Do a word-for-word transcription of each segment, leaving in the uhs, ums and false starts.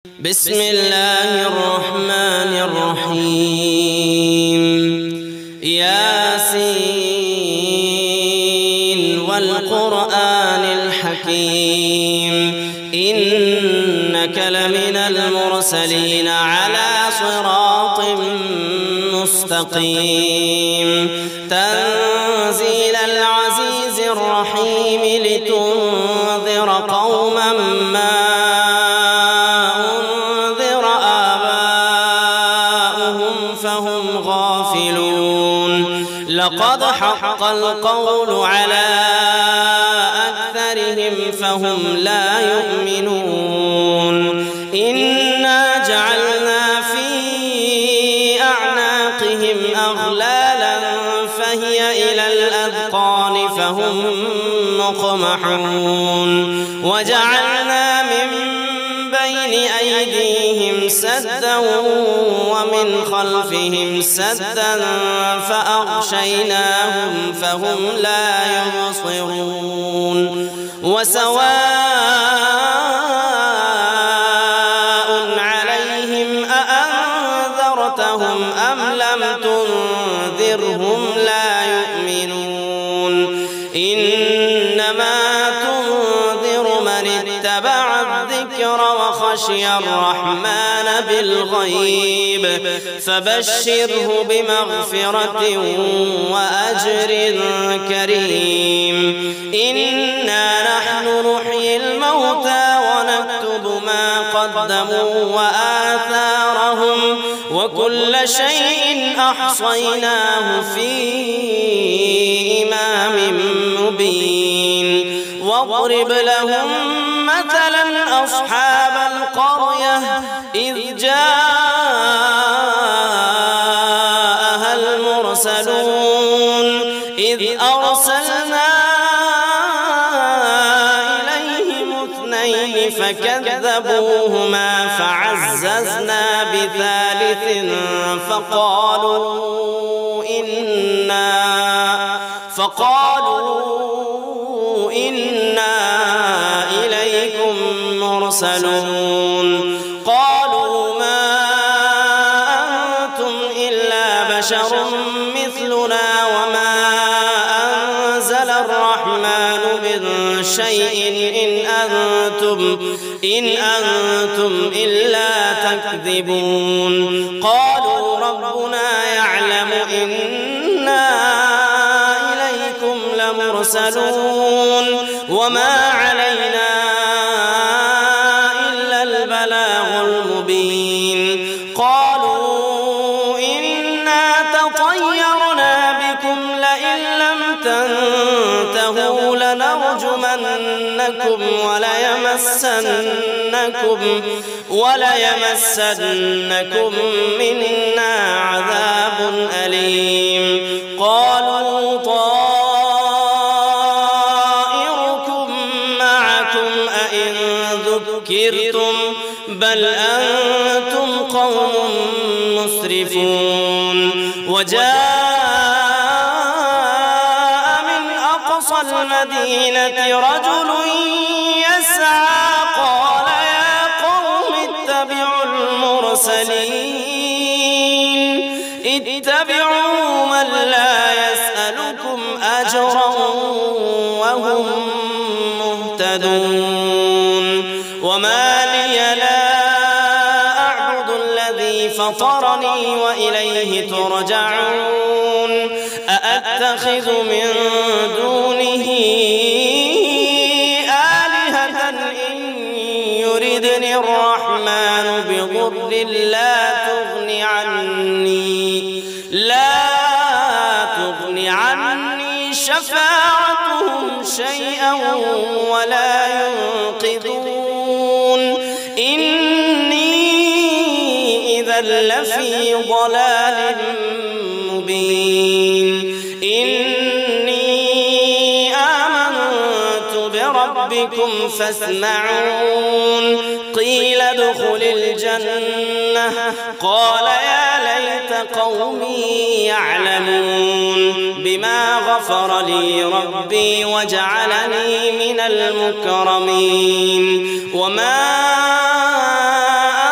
بسم الله الرحمن الرحيم. ياسين والقرآن الحكيم إنك لمن المرسلين على صراط مستقيم تنزيل العزيز الرحيم لتنذر قوما ما لقد حق القول على أكثرهم فهم لا يؤمنون. إنا جعلنا في أعناقهم أغلالا فهي إلى الأذقان فهم مقمحون. وجعلنا من بين أيديهم سدا ومن خلفهم سدا فأغشيناهم فهم لا يبصرون. وسواء عليهم أأنذرتهم أم لم تنذرهم لا يؤمنون. إنما تنذر من اتبع الذكر وخشي الرحمن بالغيب فبشره بمغفرة وأجر كريم. إنا نحن نحيي الموتى ونكتب ما قدموا وآثارهم وكل شيء أحصيناه في إمام مبين. واضرب لهم مثلا أصحاب القرية إذ جاءها المرسلون إذ أرسلنا إليهم اثنين فكذبوهما فعززنا بثالث فقالوا إنا فقالوا إنا إليكم مرسلون. قالوا ما أنتم إلا بشر مثلنا وما أنزل الرحمن من شيء إن أنتم إن أنتم إلا تكذبون. قالوا ربنا يعلم إنا إليكم لمرسلون وما علينا إلا البلاغ المبين. قالوا إنا تطيرنا بكم لئن لم تنتهوا لنرجمنكم وليمسنكم وليمسنكم منا عذاب أليم. قالوا طائركم معكم أئن ذكرتم بل أنتم قوم مسرفون. وجاء من أقصى المدينة رجل يسعى قال يا قوم اتبعوا المرسلين اتبعوا من لا يسألكم أجرا وهم مهتدون. وما لي لا أعبد الذي فطرني وإليه ترجعون. أأتخذ من دونه آلهة إن يردني الرحمن بضر لا تغني عني لا تغني عني شفاعتهم شيئا ولا ينقذون. إني إذا لفي ضلال مبين. إني آمنت بربكم فاسمعون. قيل ادخل الجنة قال يا ليت قومي يعلمون بما غفر لي ربي وجعلني من المكرمين. وما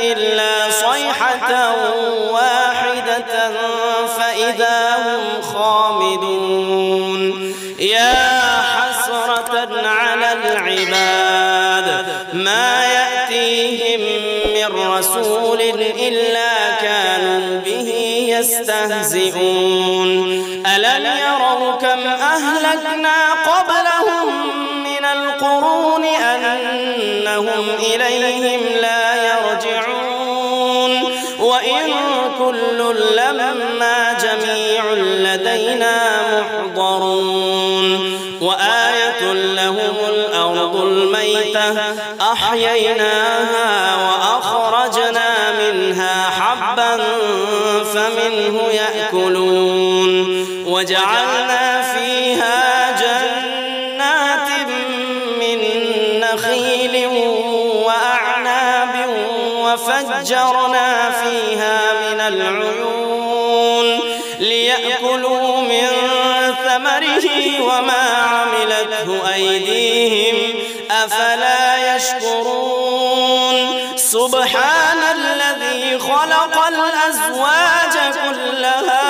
إلا صيحة واحدة فإذا هم خامدون يا حسرة على العباد ما يأتيهم من رسول إلا كانوا به يستهزئون ألم يروا كم أهلكنا قبلهم من القرون أنهم إليهم لا يرجعون وإن كل لما جميع لدينا محضرون وآية لهم الأرض الميتة أحييناها وأخرجنا منها حبا فمنه يأكلون وجعلنا فيها جنات من نخيل وأعناب وفجرنا فيها من العيون ليأكلوا من ثمره وما عملته أيديهم أفلا يشكرون سبحان الذي خلق الأزواج كلها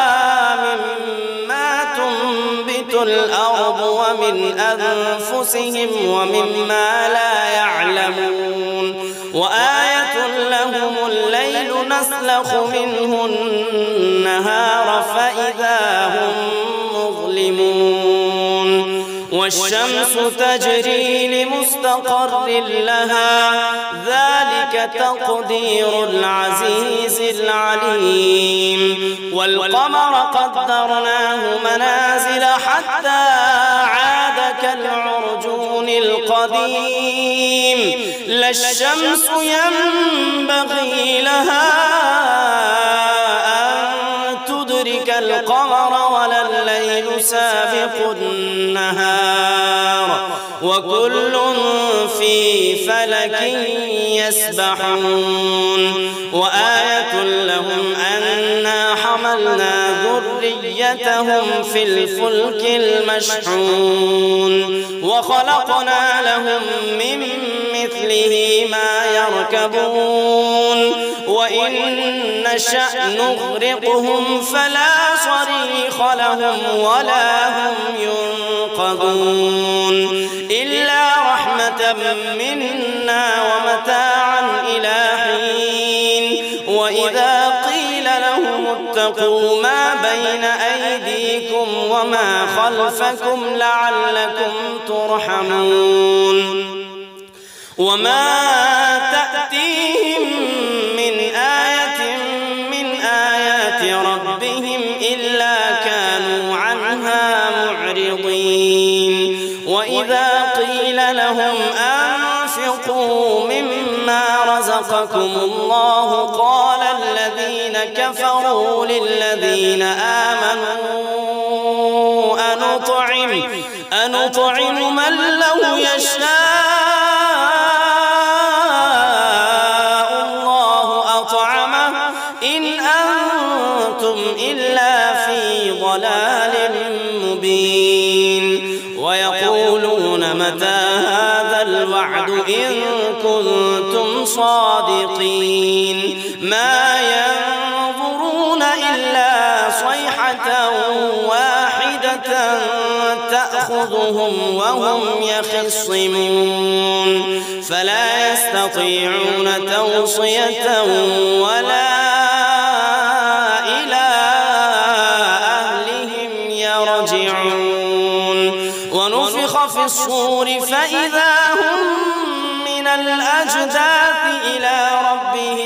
مما تنبت الأرض ومن أنفسهم ومما لا يعلمون وآية لهم الليل نسلخ منه النهار فإذا هم مظلمون والشمس تجري لمستقر لها ذلك تقدير العزيز العليم والقمر قدرناه منازل حتى عاد كالعرجون القديم لا الشمس ينبغي لها أن تدرك القمر ولا الليل سابق النهار وكل في فلك يسبحون وآية لهم أنا حملنا ذريتهم في الفلك المشحون وخلقنا لهم من مثله ما يركبون وإن نشأ نغرقهم فلا صريخ لهم ولا هم ينقذون إلا رحمة منا ومتاعا إلى حين وإذا قيل لهم اتقوا ما بين أيديكم وما خلفكم لعلكم ترحمون وما تأتيهم من آية من آيات ربهم إلا كانوا عنها معرضين وإذا قيل لهم أنفقوا مما رزقكم الله قال الذين كفروا للذين آمنوا أنطعم أنطعم من لو يشاء الله أطعمه إن أنتم إلا في ضلال مبين ويقولون متى هذا الوعد إن كنتم صادقين ما ينظرون إلا صيحة واحدة تأخذهم وهم يخصمون فلا يستطيعون توصية ولا إلى أهلهم يرجعون ونفخ في الصور فإذا هم من الأجداث إلى ربهم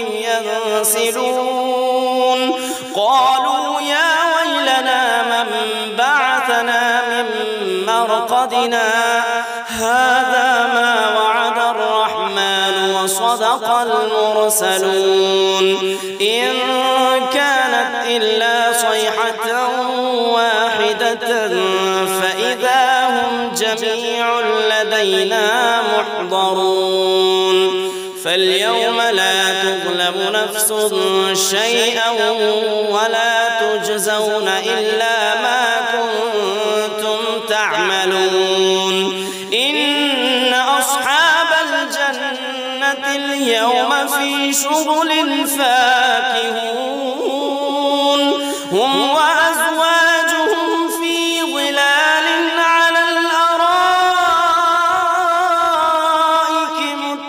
ينسلون قالوا يا ويلنا من بعثنا من مرقدنا هذا ما وعد الرحمن وصدق المرسلون إن كانت إلا صيحة واحدة فإذا هم جميع لدينا محضرون فاليوم لا تظلم نفس شيئا ولا تجزون إلا ما كنتم تعملون إن أصحاب الجنة اليوم في شغل فاكهون هم وأزواجهم في ظلال على الأرائك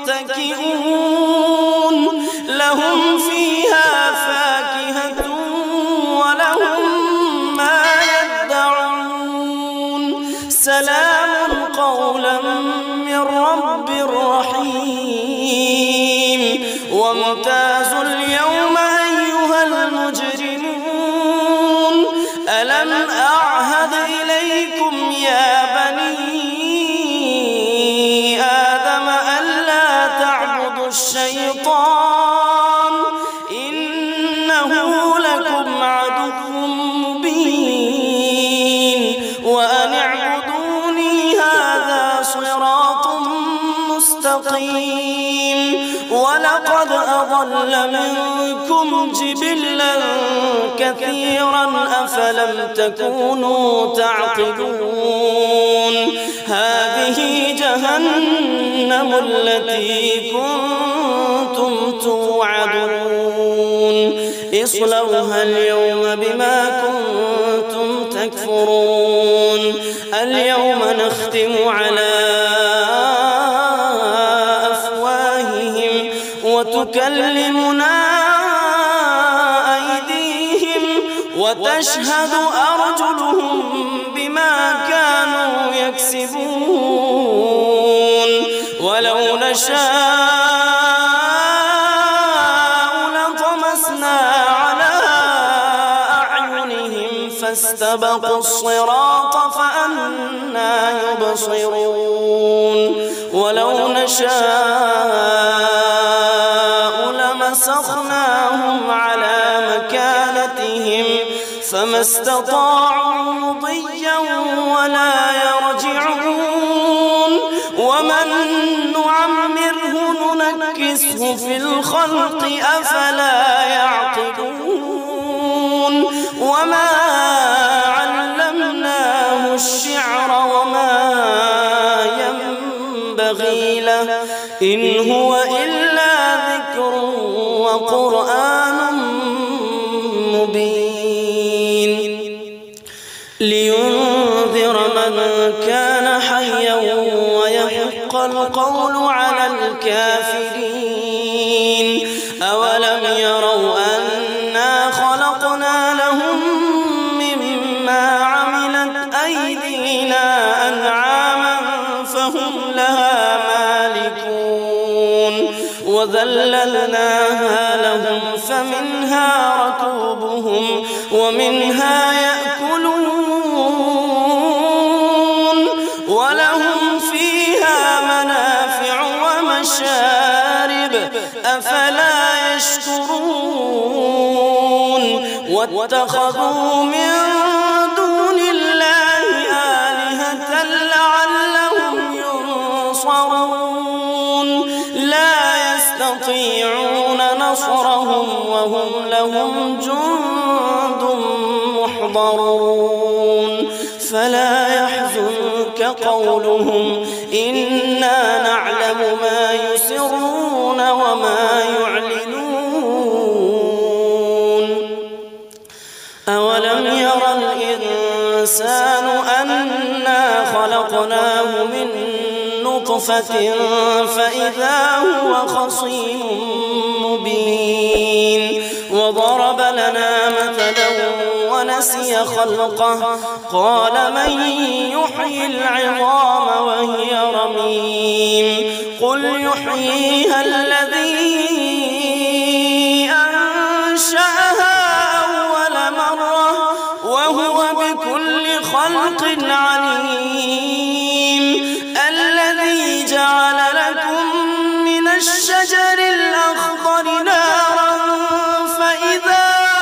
متكئون لهم فيها فاكهة ولهم ما يدعون سلام قولا من رب رحيم وامتازوا اليوم أيها المجرمون ألم أعهد إليكم يا بني آدم ألا تعبدوا الشيطان إنه لكم عدو مبين وأن اعبدوني هذا صراط مستقيم ولقد أضل منكم جبلا كثيرا أفلم تكونوا تعقلون هذه جهنم التي كنتم توعدون اصلوها اليوم بما كنتم تكفرون اليوم نختم على أفواههم وتكلمنا أيديهم وتشهد أرجلهم بما كانوا يكسبون ولو نشاء لطمسنا على أعينهم فاستبقوا الصراط فأنى يبصرون ولو نشاء لمسخناهم على مكانتهم فما استطاعوا مضيا ولا يرجعون ومن نعمره ننكسه في الخلق أفلا يعقلون وما علمناه الشعر وما ينبغي له إن هو إلا ذكر وقرآن مبين لينذر من كان حيا ويحق القول على الكافرين أولم يروا أنا خلقنا لهم مما عملت أيدينا أنعاما فهم لها مالكون وذللناها لهم فمنها ركوبهم ومنها يأكلون ولهم فيها منافع ومشارب أفلا يشكرون واتخذوا من دون الله آلهة لعلهم ينصرون لا يستطيعون نصرهم وهم لهم جند محضرون فلا يحزنك قولهم إنا نعلم ما يسرون وما يعلنون أولم ير الإنسان أنا خلقناه من نطفة فإذا هو خصيم مبين وضرب لنا مثلا ونسي خلقه قال من يحيي العظام وهي رميم قل يحييها الذي أنشأها أول مرة وهو بكل خلق عليم الذي جعل لكم من الشجر الأخضر نارا فإذا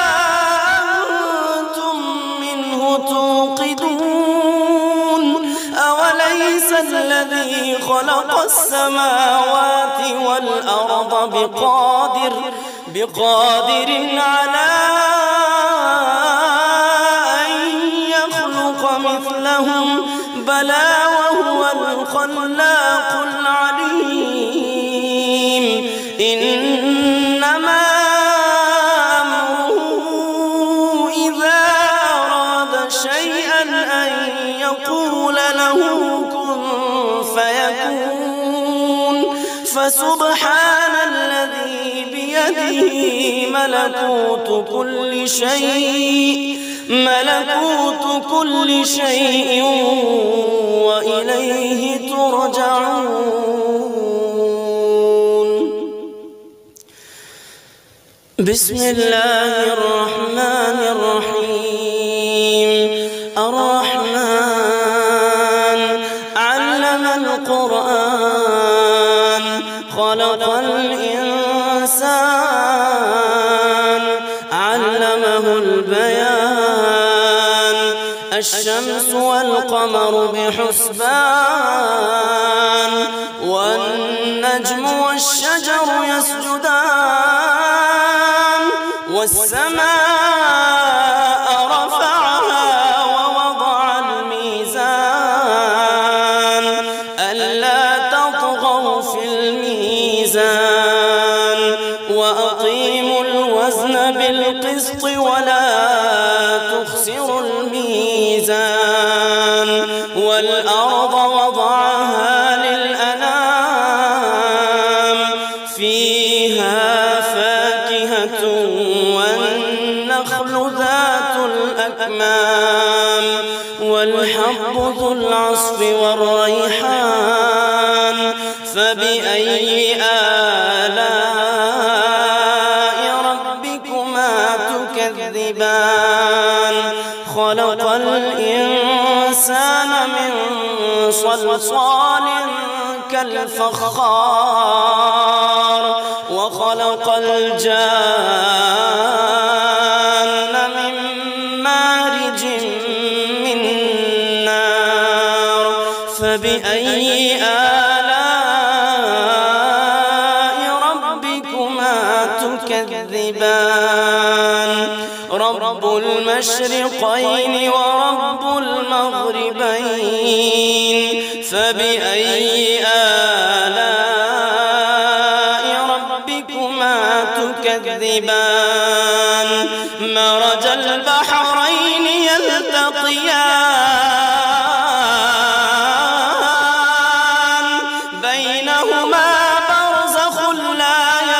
أنتم منه توقدون أوليس الذي خلق السماوات والأرض بقادر بقادر على أن يخلق مثلهم بلى وهو الخلاق العليم إنما أمره إذا أراد شيئا أن يقول له كن فيكون فسبحان الذي بيده ملكوت كل شيء ملكوت كل شيء وإليه ترجعون. بسم الله الرحمن الرحيم. الرحمن علم القرآن خلق الإنسان علمه البيان الشمس والقمر بحسبان والنجم والشجر يسجدان والسماء رفعها ووضع الميزان ألا تطغوا في الميزان وأقيموا الوزن بالقسط ولا تخسروا الميزان والأرض وضعها للأنام فيها فاكهة والنخل ذات الأكمام والحب ذو العصف والريحان فبأي آلاء ربكما تكذبان خلق الإنسان من صلصال كالفخار وخلق الجان من مارج من نار فبأي آلاء ربكما تكذبان رب المشرقين ورب المغربين فبأي آلاء ربكما تكذبان مرج البحرين يلتقيان بينهما برزخ لا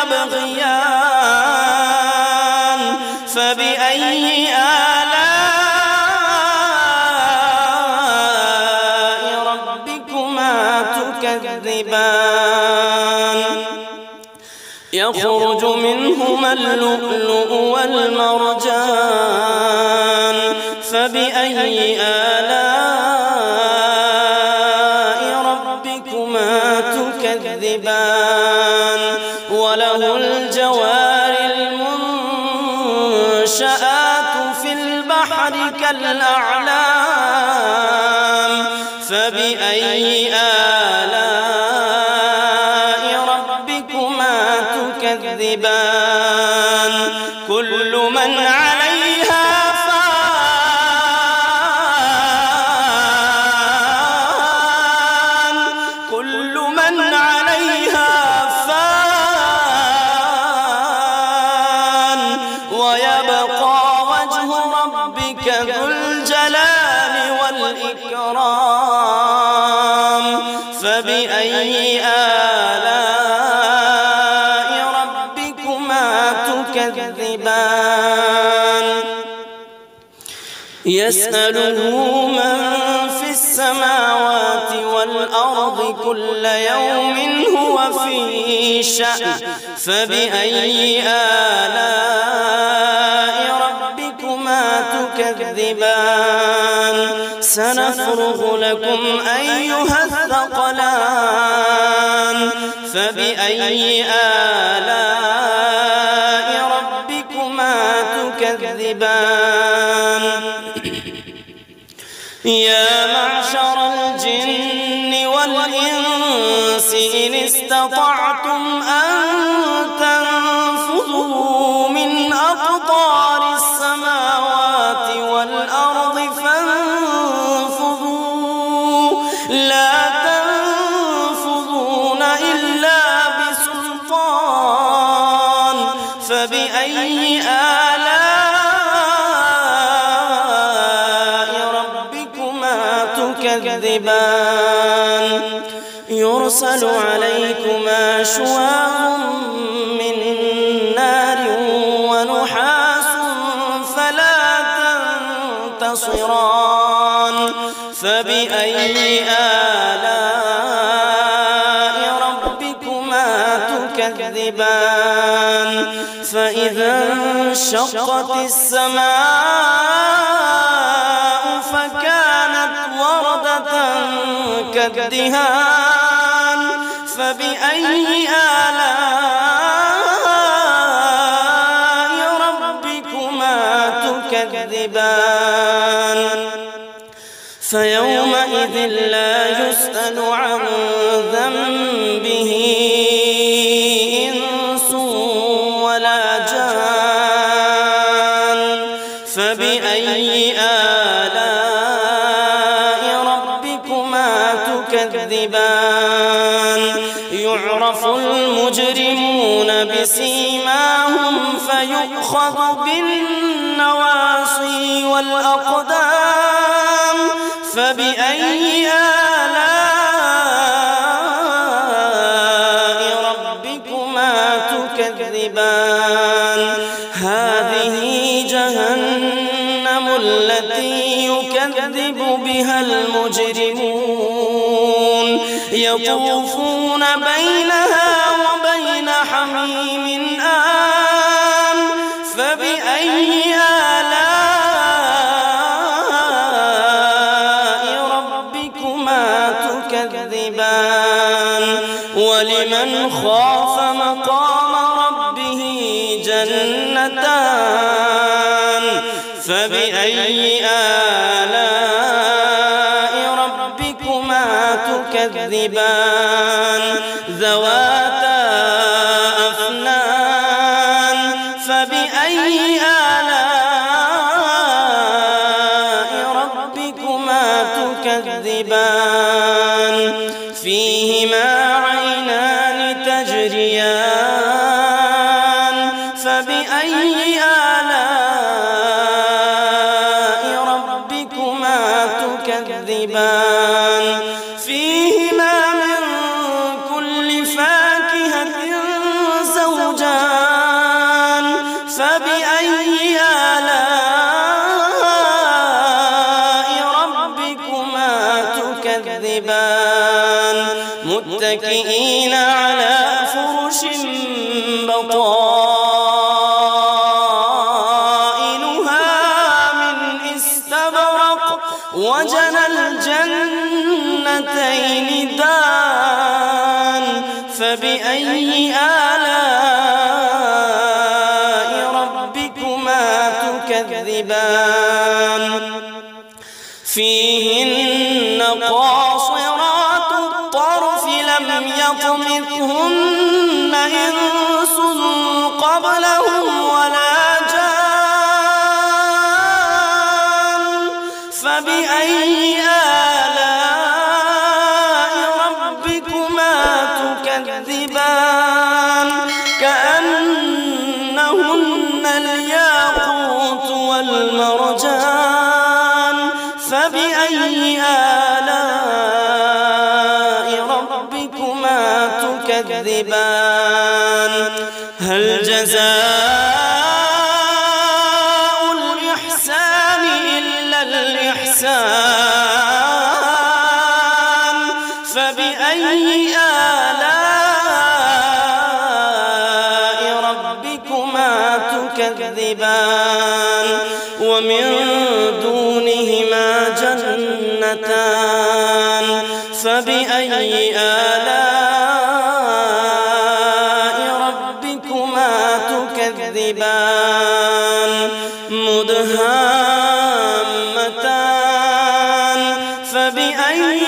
يبغيان فبأي آلاء ربكما تكذبان يخرج منهما اللؤلؤ والمرجان فبأي آلاء ربكما تكذبان وله الجوار المنشآت في البحر كالأعلام فبأي آلاء ربكما تكذبان كل من عليها فان كل من عليها فان ويبقى وجه ربك ذو الجلال والإكرام فبأي آلاء ربكما تكذبان يسأله من في السماوات والأرض كل يوم هو في شأن فبأي آلاء ربكما تكذبان سنفرغ لكم أيها الثقلان فبأي آلاء ربكما تكذبان يا معشر الجن والإنس إن استطعتم أن تنفذوا من أقطار السماوات والأرض فانفذوا لا تنفذون إلا بسلطان فبأي آلاء ربكما تكذبان يرسل عليكما شواظ من نار ونحاس فلا تنتصران فبأي آلاء ربكما تكذبان فإذا انشقت السماء فكانت وردة كالدهان فبأي آلاء ربكما تكذبان فيومئذ لا يسأل عن ذنبه إنس ولا جان فبأي آلاء ربكما تكذبان يعرف المجرمون بسيماهم فيؤخذ بالنواصي والأقدام فبأي آلاء ربكما تكذبان هذه جهنم التي يكذب بها المجرمون يطوفون بينها وبين حميم آن فبأي آلاء ربكما تكذبان ولمن خاف مقام ربه جنتان فبأي آلاء ربكما تكذبان ذواتا أفنان فبأي آلاء ربكما تكذبان فيهما عينان تجريان فبأي آلاء ربكما تكذبان فيهما من كل فاكهة زوجان فبأي آلاء ربكما تكذبان متكئين على فرش بطائنها من استبرق وجنى الجنتين دان فبأي آلاء ربكما تكذبان فيهن قاصرات الطرف لم يطمثهن إنس قبلهم ولا جان فبأي آلاء ربكما تكذبان كأنهن الياقوت والمرجان فبأي آلاء ربكما تكذبان هل جزاء الإحسان إلا الإحسان فبأي آلاء ربكما تكذبان ومن دونهما جنتان فبأي آلاء ربكما تكذبان مدهامتان فبأي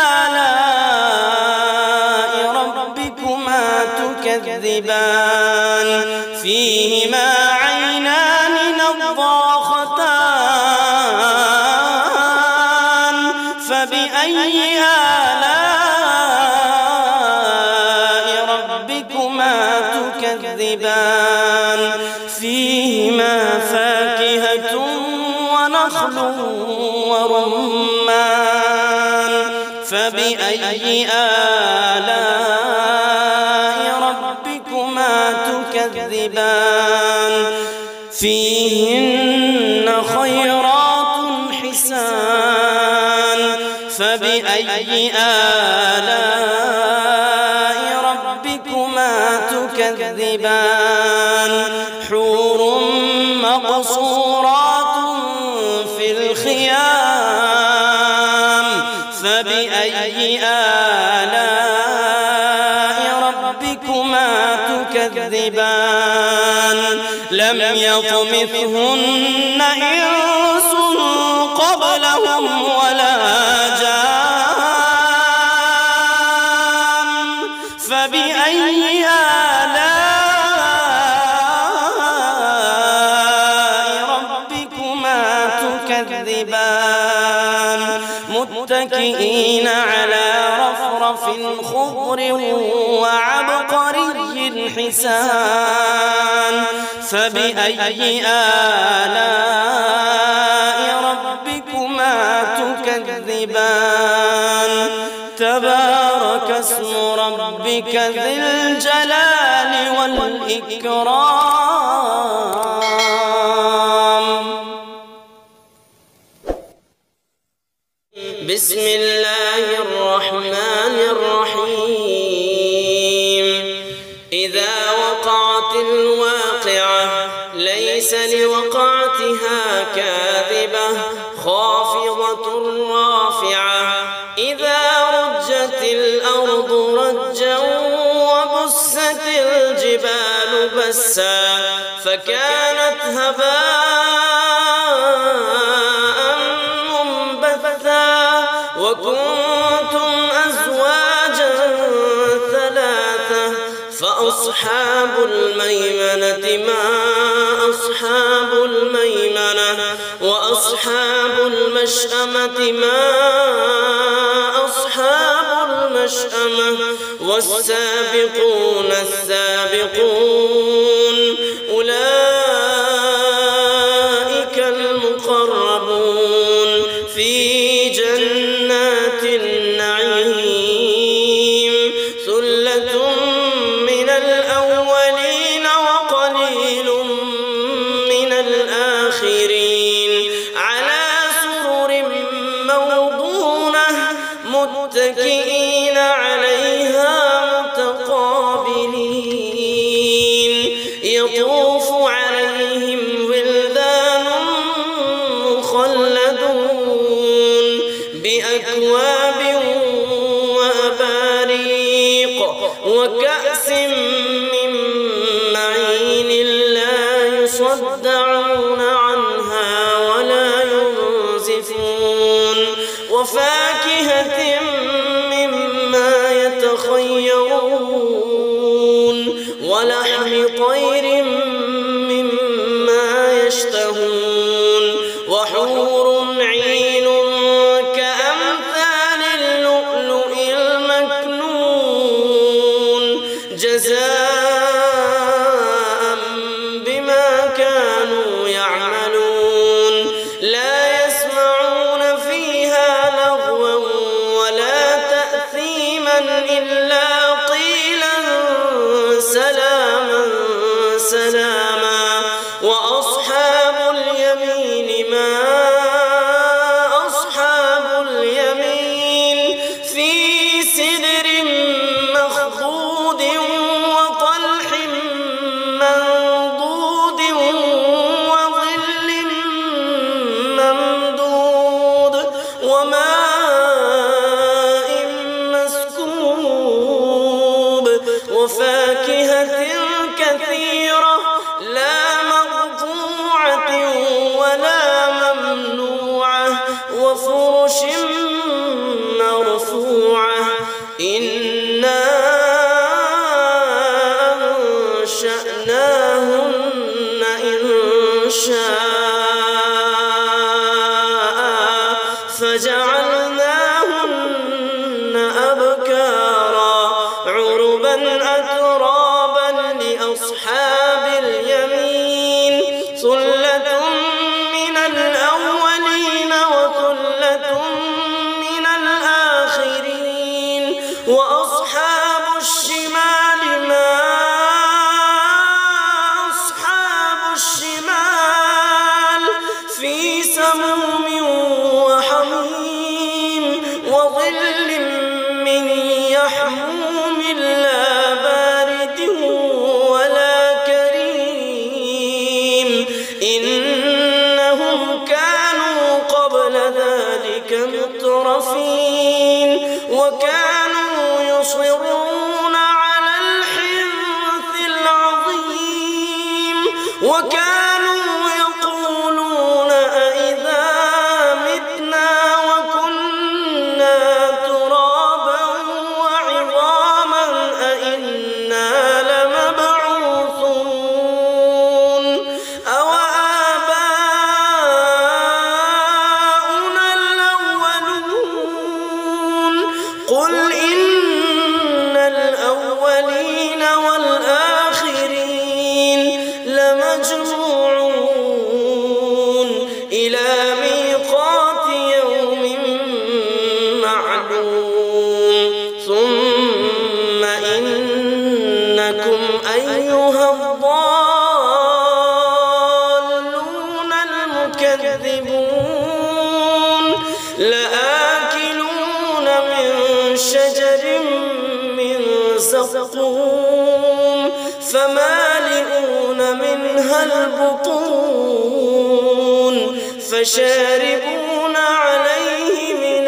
آلاء ربكما تكذبان فيهما عينان نضاختان فبأي آلاء ربكما ربكما تكذبان فيهما فاكهة ونخل ورمان فبأي آلاء ربكما تكذبان فيهن خيرات حسان فبأي آلاء ربكما تكذبان حور مقصورات في الخيام فبأي آلاء ربكما تكذبان لم يطمثهن إنس قبلهم ولا جان فبأي آلاء ربكما تكذبان متكئين على رفرف خضر وعبقري حسان فبأي آلاء ربكما تكذبان تبارك اسم ربك ذي الجلال والإكرام. بسم الله الرحمن الرحيم إذا وقعت الواقعة ليس لوقعتها كاذبة خافضة رافعة إذا رجت الأرض رجا وبست الجبال بسا فكانت هباء منبثا وكنتم أزواجا ثلاثة فأصحاب الميمنة ما أصحاب الميمنة وأصحاب المشأمة ما أصحاب المشأمة والسابقون السابقون أولئك المقربون في جنات النعيم ثلة من الأولين وقليل من الآخرين على سرر موضونة متكئين عليها متقابلين يطوف عليهم ولدان مخلدون بأكواب وأباريق وكأس من معين لا يصدعون عنها ولا ينزفون وفاكهة مما يتخيرون ولحم طير مما يشتهون وحور عين كأمثال اللؤلؤ المكنون جزاء بما كانوا يعملون لا يسمعون فيها لغوا ولا تأثيما إلا قيلا سلاما سلاما وأصحاب اليمين ما أصحاب اليمين في سدر مخضود وطلح منضود وظل ممدود وماء مسكوب وفاكهة كثيرة لا مقطوعة ولا ممنوعة وفرش مرفوعة إنا أنشأناهن إنشاء فجعلناهن أبكارا عربا أترابا وكانوا يصرون على الحنث العظيم وكانوا يقولون أئذا متنا وكنا ترابا وعظاما أئنا لمبعوثون أو آباؤنا الأولون قل إن الأولين والآخرين لمجموعون إلى ميقات يوم معلوم ثم إنكم أيها الضالون المكذبون لآكلون من شجر من زقوم فمالئون منها البطون فشاربون عليه من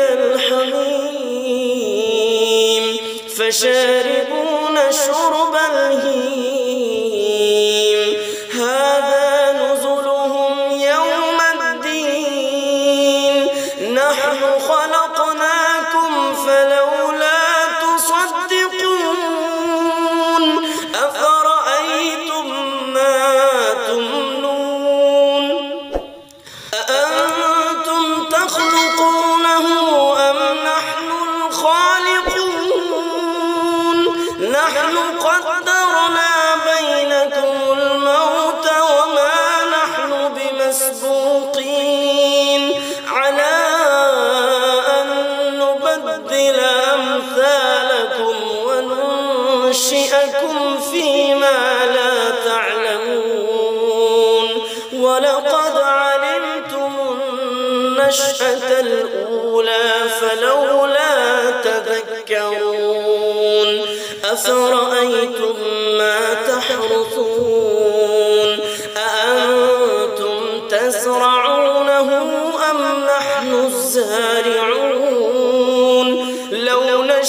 الحميم فشاربون شرب الهيم هذا نزلهم يوم الدين نحن خلقناكم فلولا تصدقون أفرأيتم ما تمنون أأنتم تخلقونه أم نحن الخالقون نحن قدرنا بينكم الموت وما نحن بمسبوقين على أن نبدل أمثالكم وننشئكم فيما لا تعلمون ولقد علمتم النشأة الأولى فلولا تذكرون أفرأيتم ما تحرثون أأنتم تزرعونه أم نحن الزارعون لو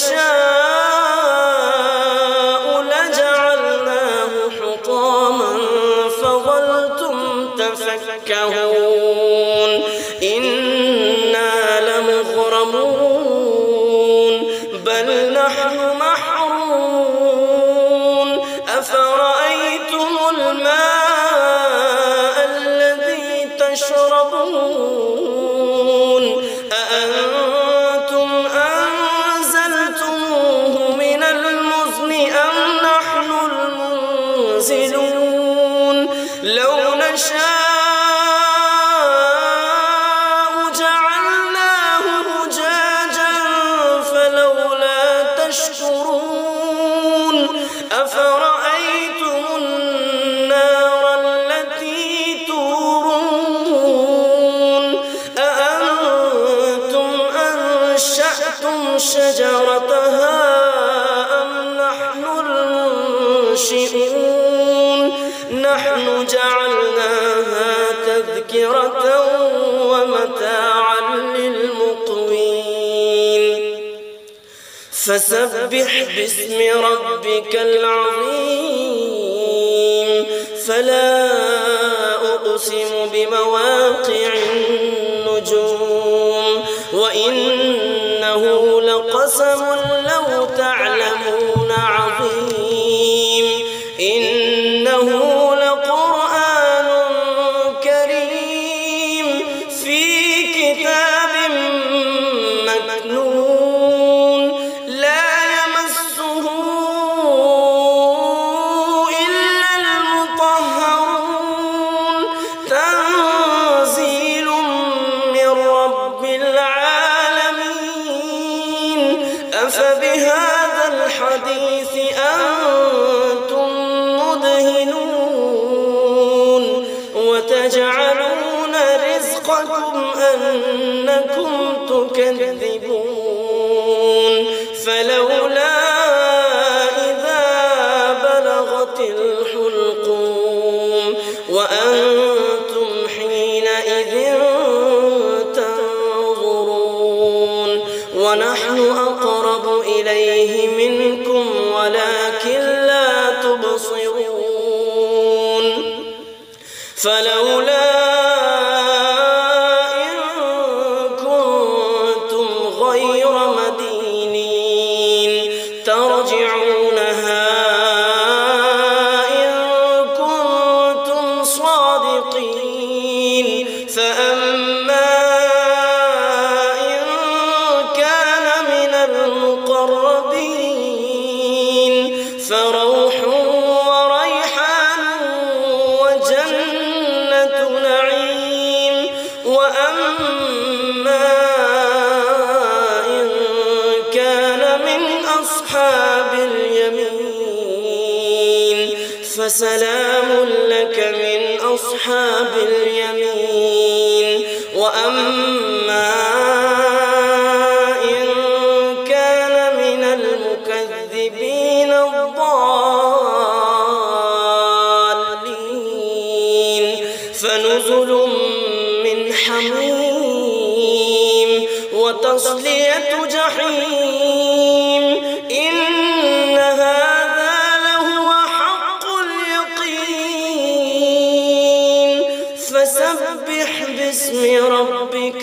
نشاء لجعلناه حطاما فظلتم تفكهون إنا لمغرمون بل نحن محرومون أفرأيتم الماء الذي تشربون أأنتم أنزلتموه من المزن أم نحن المنزلون لو نشاء جعلناه أجاجا فلولا تشكرون أفرأيتم النار التي تورون أأنتم أنشأتم شجرتها أم نحن المنشئون نحن جعلناها تذكرة ومتاعا للمقوين فسبح باسم ربك العظيم فلا أقسم بمواقع النجوم وإنه لقسم لو تعلمون عظيم إنه لقرآن كريم في كتاب مكنون لا يمسه إلا المطهرون تنزيل من رب العالمين أفبهذا الحديث أنتم مدهنون وتجعلون رزقكم أنكم تكذبون فلولا إذا بلغت الحلقوم وأنتم حينئذ تنظرون ونحن أقرب فلولا إن كنتم غير مدينين ترجعونها إن كنتم صادقين فأما إن كان من المقربين فروح وريحان وجنة نعيم وأما إن كان من أصحاب اليمين فسلام لك من أصحاب اليمين وأما إن كان من المكذبين الضالين فنزل من حميم وتصلية جحيم إن هذا لهو حق اليقين فسبح باسم ربك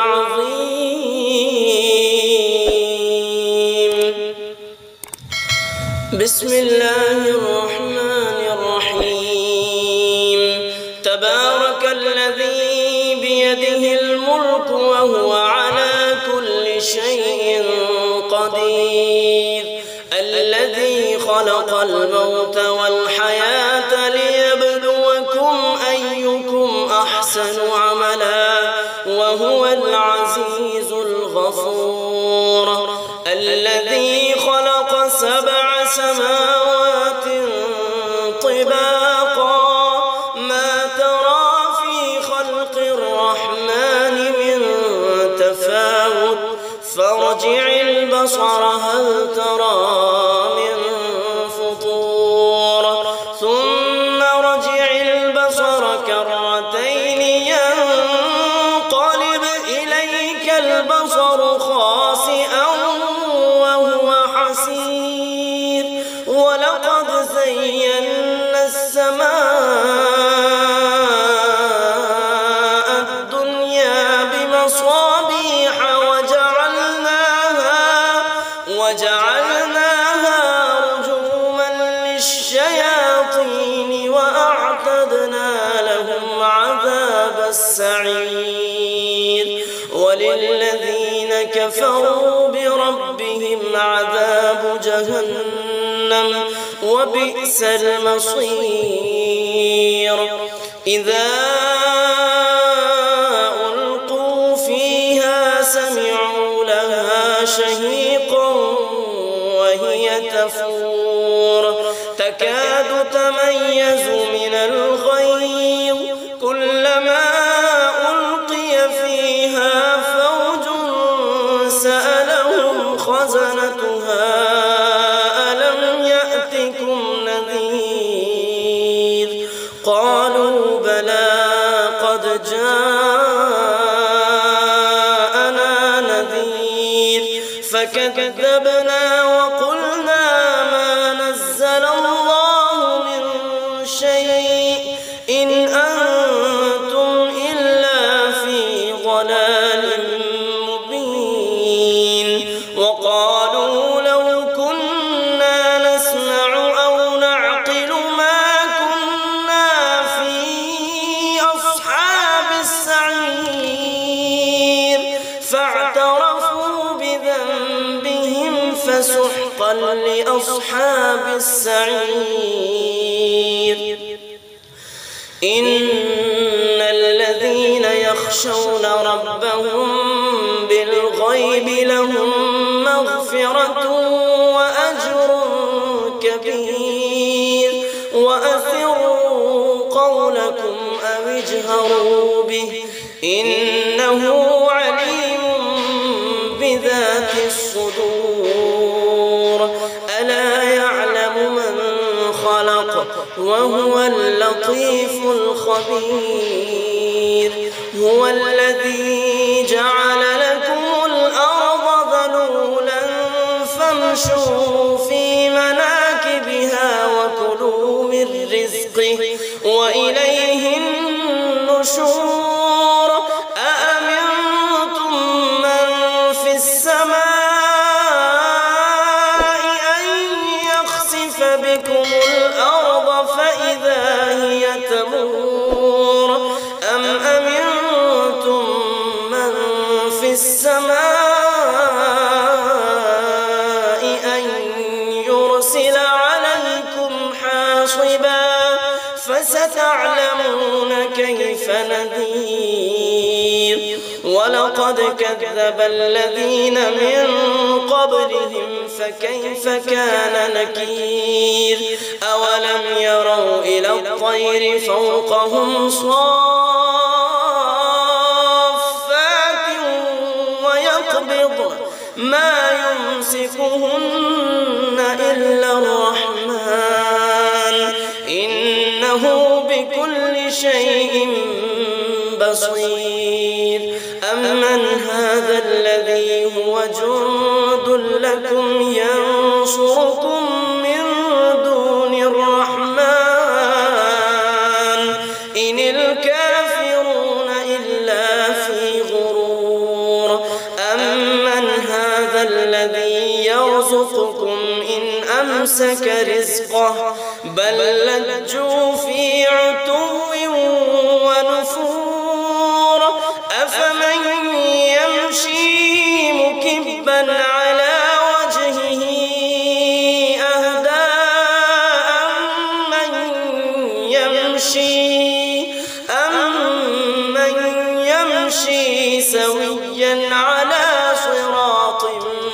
العظيم. بسم الله الرحمن الرحيم. تبارك الذي بيده الملك وهو على كل شيء قدير الذي خلق الموت والحياة ليبلوكم أيكم أحسن عملا وهو العزيز الغفور الذي خلق سبع سماوات طباقا ما ترى في خلق الرحمن من تفاوت فارجع البصر هل ترى من فطور ثم رجع البصر كرتين ينقلب إليك البصر خاسئا وهو حسير ولقد زينا السماء الدنيا بمصابيح وجعلناها وجعلناها رجوما للشياطين وأعتدنا لهم عذاب السعير وللذين كفروا بربهم عذاب جهنم وبئس المصير. إذا ألقوا فيها سمعوا لها شهيقا وهي تفور تكاد تميز من الغيظ كلما ألقي فيها فوج سألهم خزنتها ألم يأتكم نذير قالوا بلى قد جاءنا نذير فكذبنا وقلنا ما نزل الله من شيء إن أنتم إلا في ضلال مبين وقالوا لو كنا نسمع أو نعقل ما كنا في أصحاب السعير فاعترفوا بذنبهم فسحقا لأصحاب السعير. إن الذين يخشون ربهم بالغيب لهم مغفرة وأجر كبير وأسروا قولكم أو اجهروا به إنه عليم بذات الصدور ألا يعلم من خلق وهو اللطيف الخبير. هو الذي جعل لكم الأرض ذلولا فامشوا في مناكبها وكلوا من رزقه وإليه النشور. النشور أأمنتم من في السماء أن يخسف بكم الأرض فإذا هي تمور أم أمنتم من في السماء أن يرسل عليكم حاصبا فستعلمون كيف نذير ولقد كذب الذين من قبلهم فكيف كان نكير أولم يروا إلى الطير فوقهم صافات ويقبض ما يمسكهن إلا الرحمن إنه بكل شيء بصير أمن هذا الذي هو جند لكم ينصركم من دون الرحمن إن الكافرون إلا في غرور أمن هذا الذي يرزقكم إن أمسك رزقه بل لجوا في عتو ونفور أفمن يمشي مكبا على وجهه أهدى أمن يمشي أمن يمشي سويا على صراط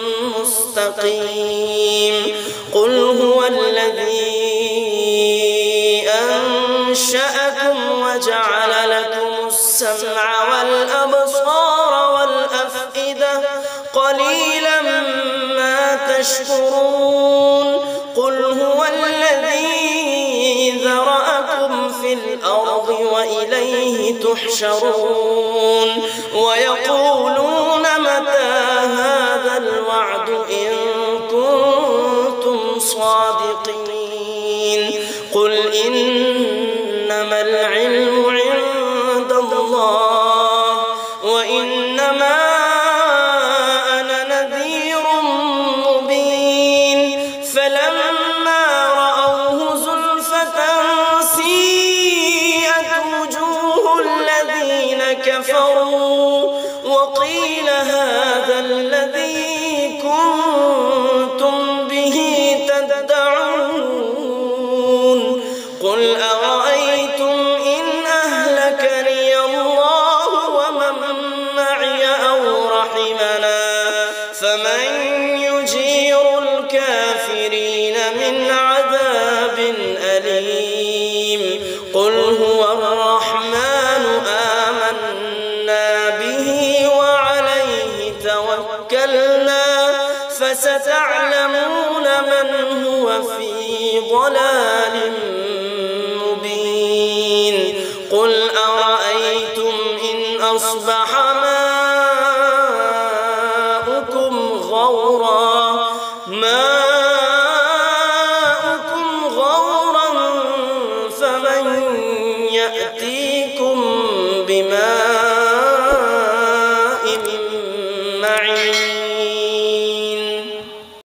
مستقيم قل هو الذي أنشأكم وجعل لكم السمع والأبصار والأفئدة قليلا ما تشكرون قل هو الذي ذرأكم في الأرض وإليه تحشرون ويقولون متى هذا الوعد إن كنتم صادقين قل إنما العلم عند الله وإنما أنا نذير مبين فلما رأوه زلفة سيئت وجوه الذين كفروا وقيل هذا الذي كنتم به تدعون قل أرأيتم إن أهلكني الله ومن معي أو رحمنا فمن يجير الكافرين من عذاب أليم قل هو الرحمن آمنا به وعليه توكلنا فستعلمون من هو في ضلال